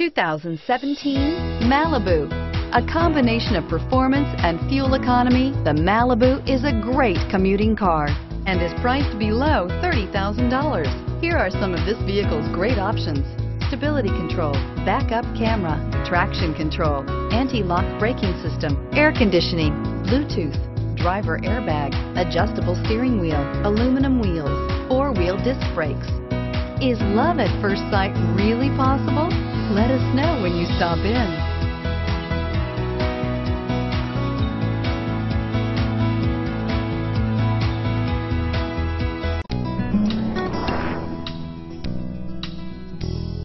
2017 Malibu. A combination of performance and fuel economy, the Malibu is a great commuting car and is priced below $30,000. Here are some of this vehicle's great options: stability control, backup camera, traction control, anti-lock braking system, air conditioning, Bluetooth, driver airbag, adjustable steering wheel, aluminum wheels, four-wheel disc brakes. Is love at first sight really possible? Let us know when you stop in.